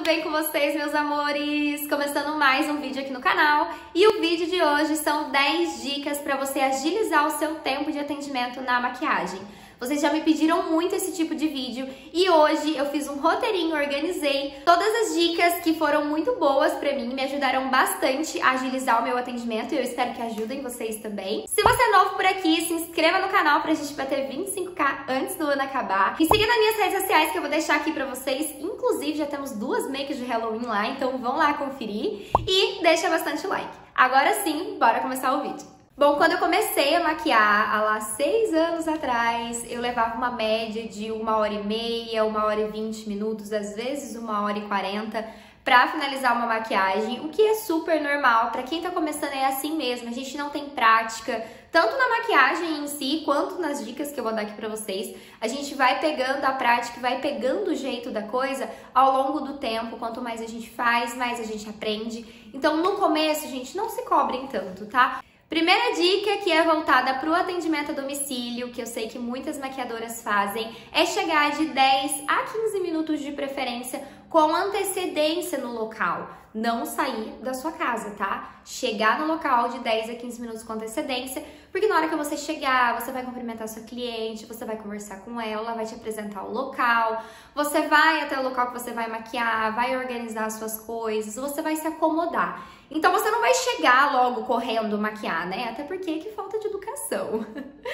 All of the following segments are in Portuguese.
tudo bem com vocês, meus amores? Começando mais um vídeo aqui no canal. E o vídeo de hoje são 10 dicas para você agilizar o seu tempo de atendimento na maquiagem. Vocês já me pediram muito esse tipo de vídeo e hoje eu fiz um roteirinho, organizei todas as dicas que foram muito boas pra mim, me ajudaram bastante a agilizar o meu atendimento e eu espero que ajudem vocês também. Se você é novo por aqui, se inscreva no canal pra gente bater 25k antes do ano acabar. E siga nas minhas redes sociais que eu vou deixar aqui pra vocês. Inclusive já temos 2 makes de Halloween lá, então vão lá conferir e deixa bastante like. Agora sim, bora começar o vídeo. Bom, quando eu comecei a maquiar, há lá 6 anos atrás, eu levava uma média de 1h30, 1h20 minutos, às vezes 1h40 pra finalizar uma maquiagem, o que é super normal, pra quem tá começando é assim mesmo, a gente não tem prática, tanto na maquiagem em si, quanto nas dicas que eu vou dar aqui pra vocês, a gente vai pegando a prática, vai pegando o jeito da coisa ao longo do tempo, quanto mais a gente faz, mais a gente aprende, então no começo, gente, não se cobrem tanto, tá? Primeira dica, que é voltada para o atendimento a domicílio, que eu sei que muitas maquiadoras fazem, é chegar de 10 a 15 minutos de preferência com antecedência no local. Não sair da sua casa, tá? Chegar no local de 10 a 15 minutos com antecedência, porque na hora que você chegar, você vai cumprimentar sua cliente, você vai conversar com ela vai te apresentar o local, você vai até o local que você vai maquiar, vai organizar as suas coisas, você vai se acomodar. Então você não vai chegar logo correndo maquiar, né? Até porque que falta de educação.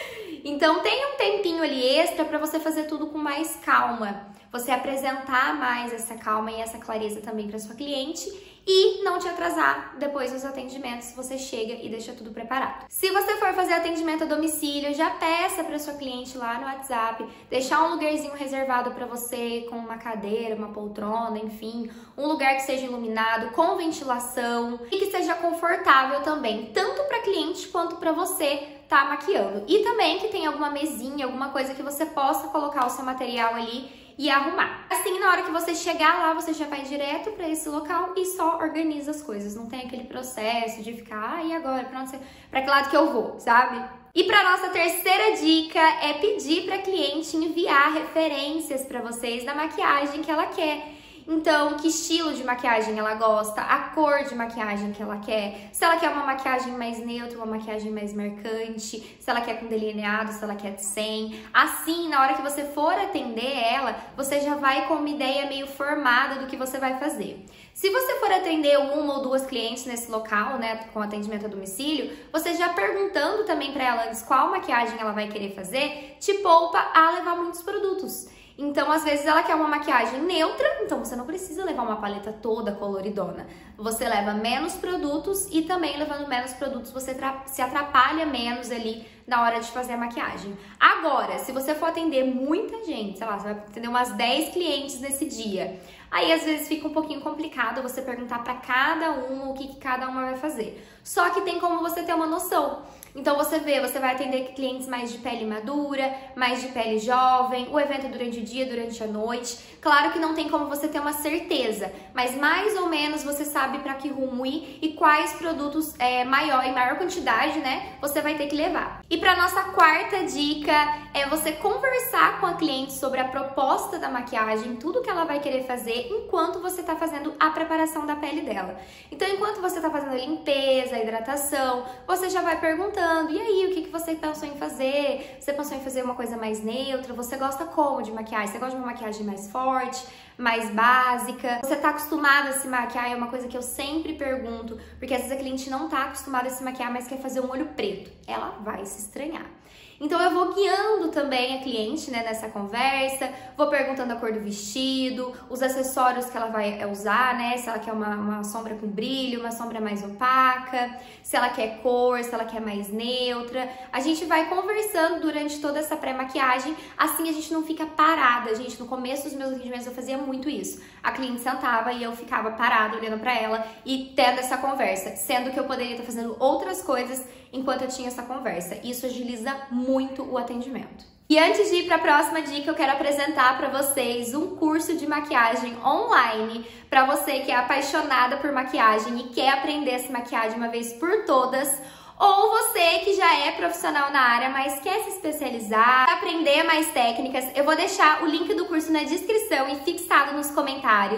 Então tenha um tempinho ali extra para você fazer tudo com mais calma. Você apresentar mais essa calma e essa clareza também para sua cliente e não te atrasar depois dos atendimentos, você chega e deixa tudo preparado. Se você for fazer atendimento a domicílio, já peça para sua cliente lá no WhatsApp, deixar um lugarzinho reservado para você, com uma cadeira, uma poltrona, enfim, um lugar que seja iluminado, com ventilação e que seja confortável também, tanto para cliente quanto para você tá maquiando. E também que tenha alguma mesinha, alguma coisa que você possa colocar o seu material ali e arrumar. Assim, na hora que você chegar lá, você já vai direto para esse local e só organiza as coisas. Não tem aquele processo de ficar, e agora? Pra que lado que eu vou, sabe? E para nossa terceira dica é pedir para a cliente enviar referências para vocês da maquiagem que ela quer. Então, que estilo de maquiagem ela gosta, a cor de maquiagem que ela quer, se ela quer uma maquiagem mais neutra, uma maquiagem mais marcante, se ela quer com delineado, se ela quer sem. Assim, na hora que você for atender ela, você já vai com uma ideia meio formada do que você vai fazer. Se você for atender 1 ou 2 clientes nesse local, né, com atendimento a domicílio, você já perguntando também para ela antes qual maquiagem ela vai querer fazer, te poupa a levar muitos produtos. Então, às vezes, ela quer uma maquiagem neutra, então você não precisa levar uma paleta toda coloridona. Você leva menos produtos e também levando menos produtos você se atrapalha menos ali na hora de fazer a maquiagem. Agora, se você for atender muita gente, sei lá, você vai atender umas 10 clientes nesse dia, aí às vezes fica um pouquinho complicado você perguntar para cada um o que cada uma vai fazer. Só que tem como você ter uma noção. Então você vai atender clientes mais de pele madura, mais de pele jovem, o evento é durante o dia, durante a noite. Claro que não tem como você ter uma certeza, mas mais ou menos você sabe para que rumo ir e quais produtos em maior quantidade, né, você vai ter que levar. E para nossa quarta dica é você conversar com a cliente sobre a proposta da maquiagem, tudo que ela vai querer fazer enquanto você está fazendo a preparação da pele dela. Então, enquanto você está fazendo a limpeza, a hidratação, você já vai perguntando: e aí, o que você pensou em fazer? Você pensou em fazer uma coisa mais neutra? Você gosta como de maquiagem? Você gosta de uma maquiagem mais forte, mais básica? Você tá acostumada a se maquiar? É uma coisa que eu sempre pergunto, porque às vezes a cliente não tá acostumada a se maquiar, mas quer fazer um olho preto. Ela vai se estranhar. Então eu vou guiando também a cliente, né, nessa conversa, vou perguntando a cor do vestido, os acessórios que ela vai usar, né, se ela quer uma sombra com brilho, uma sombra mais opaca, se ela quer cor, se ela quer mais neutra. A gente vai conversando durante toda essa pré-maquiagem, assim a gente não fica parada. Gente, no começo dos meus atendimentos eu fazia muito isso. A cliente sentava e eu ficava parada olhando pra ela e tendo essa conversa, sendo que eu poderia estar fazendo outras coisas enquanto eu tinha essa conversa. Isso agiliza muito o atendimento. E antes de ir para a próxima dica, eu quero apresentar para vocês um curso de maquiagem online para você que é apaixonada por maquiagem e quer aprender essa maquiagem uma vez por todas, ou você que já é profissional na área, mas quer se especializar, aprender mais técnicas. Eu vou deixar o link do curso na descrição e fixado nos comentários.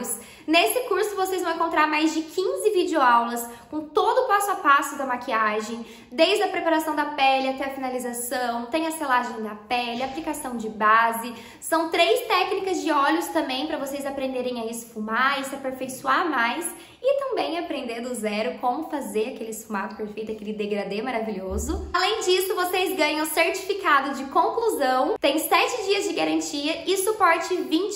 Nesse curso vocês vão encontrar mais de 15 videoaulas com todo o passo a passo da maquiagem, desde a preparação da pele até a finalização, tem a selagem da pele, aplicação de base, são 3 técnicas de óleos também para vocês aprenderem a esfumar e se aperfeiçoar mais e também aprender do zero como fazer aquele esfumado perfeito, aquele degradê maravilhoso. Além disso, vocês ganham certificado de conclusão, tem 7 dias de garantia e suporte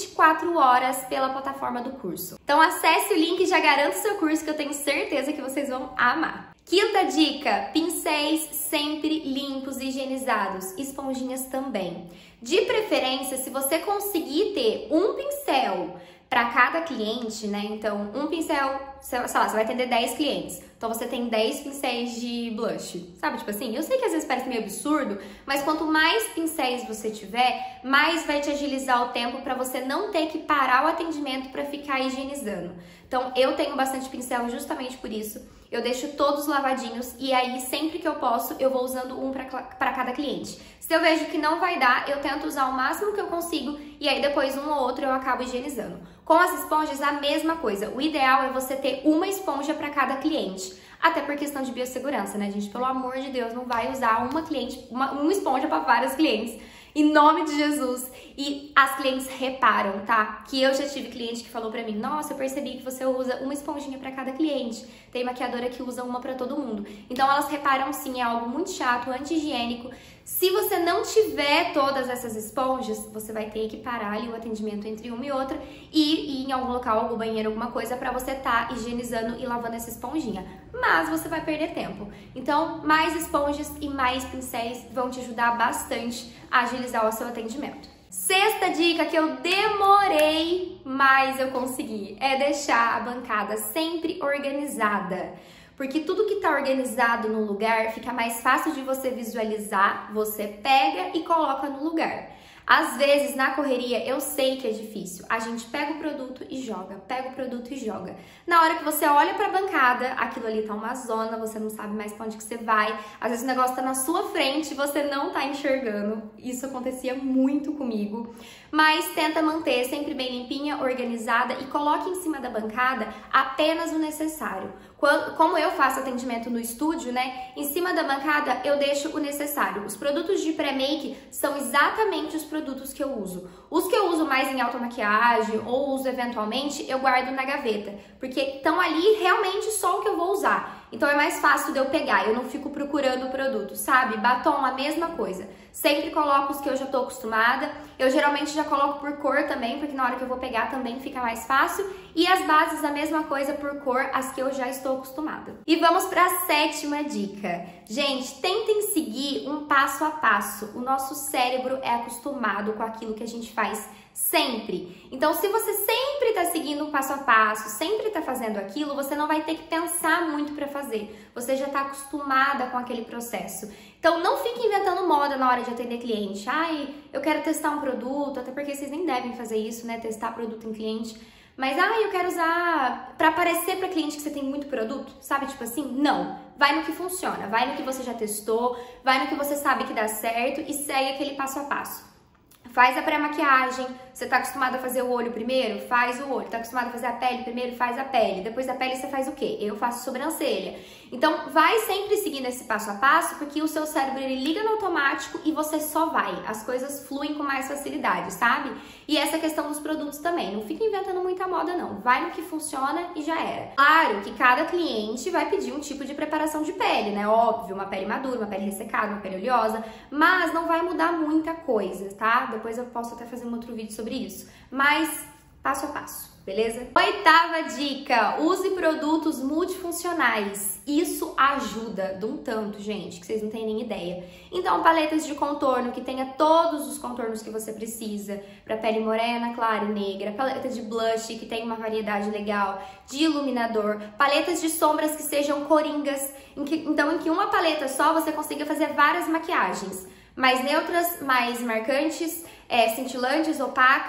24 horas pela plataforma do curso. Então acesse o link e já garanta o seu curso que eu tenho certeza que vocês vão amar. Quinta dica, pincéis sempre limpos e higienizados, esponjinhas também. De preferência, se você conseguir ter um pincel para cada cliente, né? Então, um pincel, sei lá, você vai atender 10 clientes. Então, você tem 10 pincéis de blush, sabe? Tipo assim, eu sei que às vezes parece meio absurdo, mas quanto mais pincéis você tiver, mais vai te agilizar o tempo para você não ter que parar o atendimento para ficar higienizando. Então, eu tenho bastante pincel justamente por isso. Eu deixo todos lavadinhos e aí, sempre que eu posso, eu vou usando um para cada cliente. Se eu vejo que não vai dar, eu tento usar o máximo que eu consigo e aí depois um ou outro eu acabo higienizando. Com as esponjas, a mesma coisa. O ideal é você ter uma esponja para cada cliente. Até por questão de biossegurança, né, gente? Pelo amor de Deus, não vai usar uma esponja para vários clientes. Em nome de Jesus. E as clientes reparam, tá? Que eu já tive cliente que falou pra mim, nossa, eu percebi que você usa uma esponjinha pra cada cliente. Tem maquiadora que usa uma pra todo mundo. Então elas reparam sim, é algo muito chato, anti-higiênico. Se você não tiver todas essas esponjas, você vai ter que parar ali o atendimento entre uma e outra e ir em algum local, algum banheiro, alguma coisa pra você tá higienizando e lavando essa esponjinha. Mas você vai perder tempo. Então, mais esponjas e mais pincéis vão te ajudar bastante a agilizar o seu atendimento. Sexta dica que eu demorei, mas eu consegui, é deixar a bancada sempre organizada. Porque tudo que tá organizado no lugar fica mais fácil de você visualizar, você pega e coloca no lugar. Às vezes, na correria, eu sei que é difícil. A gente pega o produto e joga, pega o produto e joga. Na hora que você olha pra bancada, aquilo ali tá uma zona, você não sabe mais pra onde que você vai. Às vezes o negócio tá na sua frente e você não tá enxergando. Isso acontecia muito comigo. Mas tenta manter sempre bem limpinha, organizada e coloque em cima da bancada apenas o necessário. Como eu faço atendimento no estúdio, né? Em cima da bancada eu deixo o necessário. Os produtos de pré-make são exatamente os produtos que eu uso. Os que eu uso mais em automaquiagem ou uso eventualmente, eu guardo na gaveta. Porque estão ali realmente só o que eu vou usar. Então é mais fácil de eu pegar, eu não fico procurando o produto, sabe? Batom, a mesma coisa. Sempre coloco os que eu já tô acostumada. Eu geralmente já coloco por cor também, porque na hora que eu vou pegar também fica mais fácil. E as bases, a mesma coisa por cor, as que eu já estou acostumada. E vamos para a sétima dica. Gente, tentem seguir um passo a passo. O nosso cérebro é acostumado com aquilo que a gente faz sempre. Então, se você sempre tá seguindo um passo a passo, sempre tá fazendo aquilo, você não vai ter que pensar muito para fazer. Você já tá acostumada com aquele processo. Então, não fique inventando moda na hora de atender cliente. Ai, eu quero testar um produto, até porque vocês nem devem fazer isso, né? Testar produto em cliente. Mas, eu quero usar pra aparecer pra cliente que você tem muito produto, sabe? Tipo assim, não. Vai no que funciona, vai no que você já testou, vai no que você sabe que dá certo e segue aquele passo a passo. Faz a pré-maquiagem, você tá acostumado a fazer o olho primeiro? Faz o olho. Tá acostumado a fazer a pele primeiro? Faz a pele. Depois da pele você faz o quê? Eu faço sobrancelha. Então, vai sempre seguindo esse passo a passo, porque o seu cérebro, ele liga no automático e você só vai. As coisas fluem com mais facilidade, sabe? E essa questão dos produtos também. Não fica inventando muita moda, não. Vai no que funciona e já era. Claro que cada cliente vai pedir um tipo de preparação de pele, né? Óbvio, uma pele madura, uma pele ressecada, uma pele oleosa, mas não vai mudar muita coisa, tá? Depois eu posso até fazer um outro vídeo sobre isso. Mas passo a passo, beleza? Oitava dica, use produtos multifuncionais. Isso ajuda de um tanto, gente, que vocês não têm nem ideia. Então, paletas de contorno que tenha todos os contornos que você precisa, para pele morena, clara e negra, paleta de blush que tenha uma variedade legal, de iluminador, paletas de sombras que sejam coringas, em que uma paleta só você consiga fazer várias maquiagens, mais neutras, mais marcantes, cintilantes, opacas,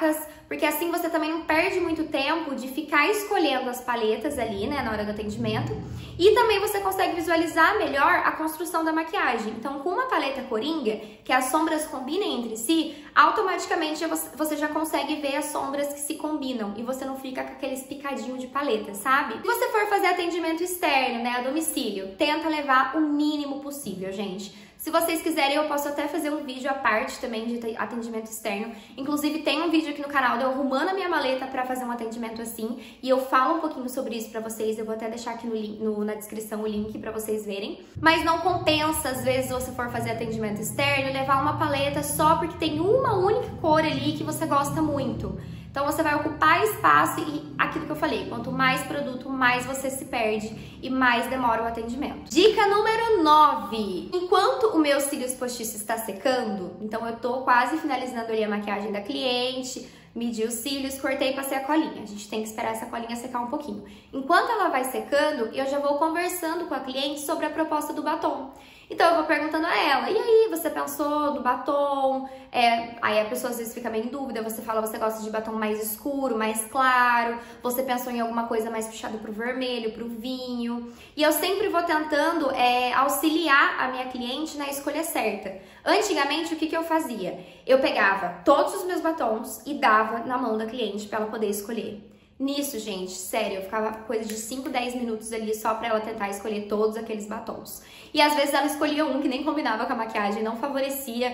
porque assim você também não perde muito tempo de ficar escolhendo as paletas ali, né, na hora do atendimento. E também você consegue visualizar melhor a construção da maquiagem. Então, com uma paleta coringa, que as sombras combinem entre si, automaticamente você já consegue ver as sombras que se combinam e você não fica com aqueles picadinhos de paleta, sabe? Se você for fazer atendimento externo, né, a domicílio, tenta levar o mínimo possível, gente. Se vocês quiserem, eu posso até fazer um vídeo à parte também de atendimento externo. Inclusive, tem um vídeo aqui no canal de eu arrumando a minha maleta pra fazer um atendimento assim. E eu falo um pouquinho sobre isso pra vocês. Eu vou até deixar aqui na descrição o link pra vocês verem. Mas não compensa, às vezes, você for fazer atendimento externo, levar uma paleta só porque tem uma única cor ali que você gosta muito. Então, você vai ocupar espaço e aquilo que eu falei, quanto mais produto, mais você se perde e mais demora o atendimento. Dica número 9. Enquanto o meu cílios postiço está secando, então eu tô quase finalizando ali a maquiagem da cliente, medi os cílios, cortei e passei a colinha. A gente tem que esperar essa colinha secar um pouquinho. Enquanto ela vai secando, eu já vou conversando com a cliente sobre a proposta do batom. Então eu vou perguntando a ela, e aí, você pensou no batom? Aí a pessoa às vezes fica meio em dúvida, você fala, você gosta de batom mais escuro, mais claro, você pensou em alguma coisa mais puxada pro vermelho, pro vinho. E eu sempre vou tentando auxiliar a minha cliente na escolha certa. Antigamente, o que eu fazia? Eu pegava todos os meus batons e dava na mão da cliente para ela poder escolher. Nisso, gente, sério, eu ficava coisa de 5, 10 minutos ali só pra ela tentar escolher todos aqueles batons. E às vezes ela escolhia um que nem combinava com a maquiagem, não favorecia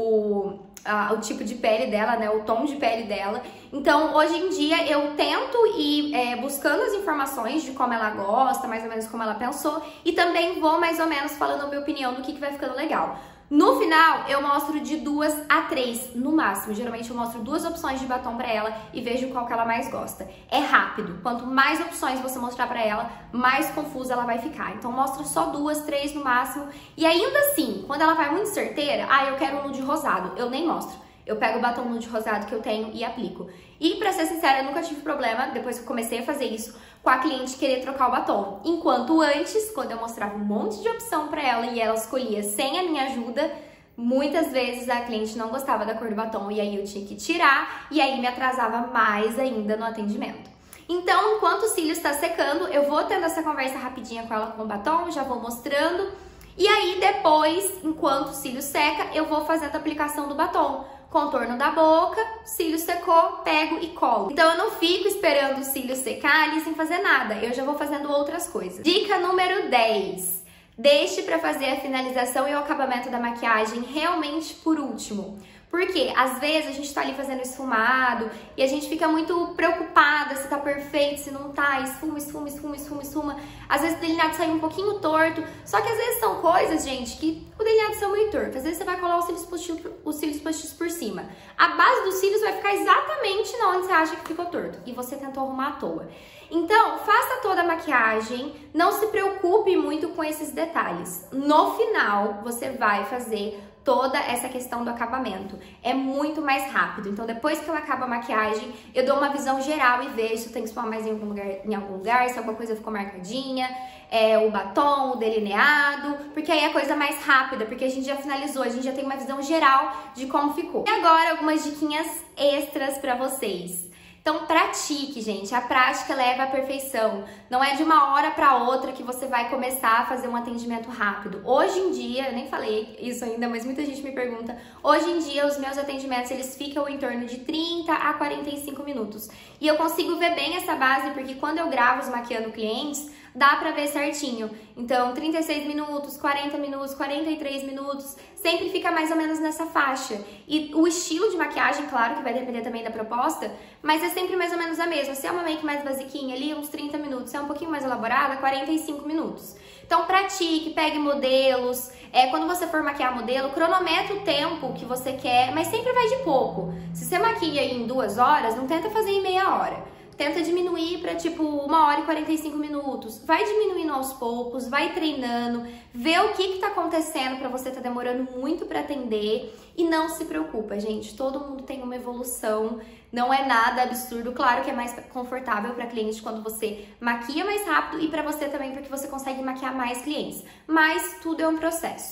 o tipo de pele dela, né, o tom de pele dela. Então, hoje em dia, eu tento ir buscando as informações de como ela gosta, mais ou menos como ela pensou, e também vou mais ou menos falando a minha opinião do que vai ficando legal. No final, eu mostro de 2 a 3 no máximo. Geralmente eu mostro 2 opções de batom pra ela e vejo qual que ela mais gosta. É rápido. Quanto mais opções você mostrar pra ela, mais confusa ela vai ficar. Então mostra só 2, 3 no máximo. E ainda assim, quando ela vai muito certeira, eu quero um nude rosado. Eu nem mostro. Eu pego o batom nude rosado que eu tenho e aplico. E pra ser sincera, eu nunca tive problema, depois que eu comecei a fazer isso, com a cliente querer trocar o batom. Enquanto antes, quando eu mostrava um monte de opção pra ela e ela escolhia sem a minha ajuda, muitas vezes a cliente não gostava da cor do batom e aí eu tinha que tirar e aí me atrasava mais ainda no atendimento. Então, enquanto o cílio está secando, eu vou tendo essa conversa rapidinha com ela com o batom, já vou mostrando. E aí depois, enquanto o cílio seca, eu vou fazendo a aplicação do batom. Contorno da boca, cílio secou, pego e colo. Então eu não fico esperando o cílio secar ali sem fazer nada, eu já vou fazendo outras coisas. Dica número 10. Deixe para fazer a finalização e o acabamento da maquiagem realmente por último. Porque às vezes a gente tá ali fazendo esfumado e a gente fica muito preocupada se tá perfeito, se não tá, esfuma, esfuma, esfuma, esfuma, esfuma. Às vezes o delineado sai um pouquinho torto, só que às vezes são coisas, gente, que o delineado sai meio torto. Às vezes você vai colar os cílios postiços por cima. A base dos cílios vai ficar exatamente na onde você acha que ficou torto e você tentou arrumar à toa. Então, faça toda a maquiagem, não se preocupe muito com esses detalhes. No final, você vai fazer toda essa questão do acabamento. É muito mais rápido. Então, depois que eu acabo a maquiagem, eu dou uma visão geral e vejo se tem que esfumar mais em algum lugar, se alguma coisa ficou marcadinha, o batom, o delineado, porque aí é coisa mais rápida, porque a gente já finalizou, a gente já tem uma visão geral de como ficou. E agora, algumas diquinhas extras pra vocês. Então, pratique, gente. A prática leva à perfeição. Não é de uma hora para outra que você vai começar a fazer um atendimento rápido. Hoje em dia, eu nem falei isso ainda, mas muita gente me pergunta. Hoje em dia, os meus atendimentos, eles ficam em torno de 30 a 45 minutos. E eu consigo ver bem essa base, porque quando eu gravo os maquiando clientes, dá pra ver certinho. Então, 36 minutos, 40 minutos, 43 minutos, sempre fica mais ou menos nessa faixa. E o estilo de maquiagem, claro que vai depender também da proposta, mas é sempre mais ou menos a mesma. Se é uma make mais basiquinha ali, uns 30 minutos. Se é um pouquinho mais elaborada, 45 minutos. Então, pratique, pegue modelos. Quando você for maquiar modelo, cronometre o tempo que você quer, mas sempre vai de pouco. Se você maquia em 2 horas, não tenta fazer em meia hora. Tenta diminuir para tipo 1 hora e 45 minutos. Vai diminuindo aos poucos, vai treinando, vê o que tá acontecendo para você tá demorando muito para atender e não se preocupa, gente. Todo mundo tem uma evolução, não é nada absurdo. Claro que é mais confortável para cliente quando você maquia mais rápido e para você também porque você consegue maquiar mais clientes. Mas tudo é um processo.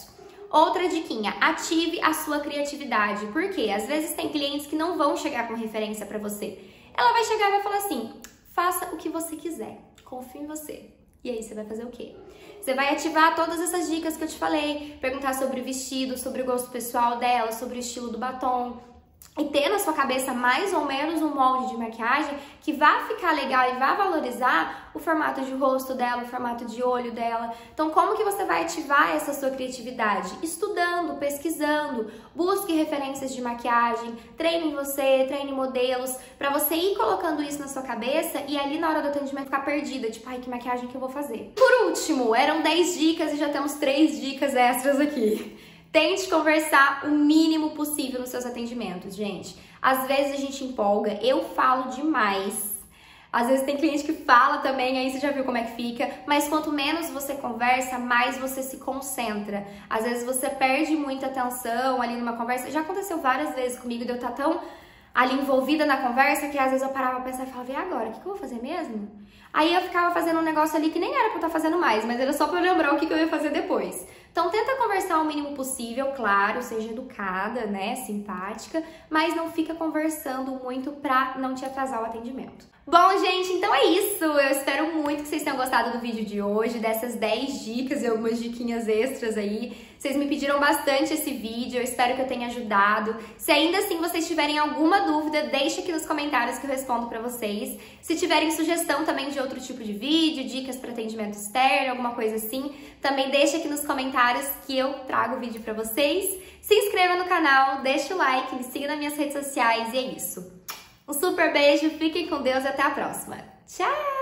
Outra diquinha, ative a sua criatividade. Por quê? Às vezes tem clientes que não vão chegar com referência pra você. Ela vai chegar e vai falar assim, faça o que você quiser, confie em você. E aí você vai fazer o quê? Você vai ativar todas essas dicas que eu te falei, perguntar sobre o vestido, sobre o gosto pessoal dela, sobre o estilo do batom, e ter na sua cabeça mais ou menos um molde de maquiagem que vá ficar legal e vá valorizar o formato de rosto dela, o formato de olho dela. Então, como que você vai ativar essa sua criatividade? Estudando, pesquisando, busque referências de maquiagem, treine você, treine modelos, pra você ir colocando isso na sua cabeça e ali na hora do atendimento ficar perdida, tipo, ai, que maquiagem que eu vou fazer? Por último, eram 10 dicas e já temos 3 dicas extras aqui. Tente conversar o mínimo possível nos seus atendimentos, gente. Às vezes a gente empolga, eu falo demais. Às vezes tem cliente que fala também, aí você já viu como é que fica. Mas quanto menos você conversa, mais você se concentra. Às vezes você perde muita atenção ali numa conversa. Já aconteceu várias vezes comigo de eu estar tão ali envolvida na conversa que às vezes eu parava pra pensar e falava, e agora? O que eu vou fazer mesmo? Aí eu ficava fazendo um negócio ali que nem era pra eu estar fazendo mais, mas era só pra eu lembrar o que eu ia fazer depois. Então tenta conversar o mínimo possível, claro, seja educada, né, simpática, mas não fica conversando muito pra não te atrasar o atendimento. Bom, gente, então é isso. Eu espero muito que vocês tenham gostado do vídeo de hoje, dessas 10 dicas e algumas diquinhas extras aí. Vocês me pediram bastante esse vídeo, eu espero que eu tenha ajudado. Se ainda assim vocês tiverem alguma dúvida, deixa aqui nos comentários que eu respondo pra vocês. Se tiverem sugestão também de outro tipo de vídeo, dicas para atendimento externo, alguma coisa assim, também deixa aqui nos comentários que eu trago o vídeo pra vocês. Se inscreva no canal, deixa o like, me siga nas minhas redes sociais e é isso. Um super beijo, fiquem com Deus e até a próxima. Tchau!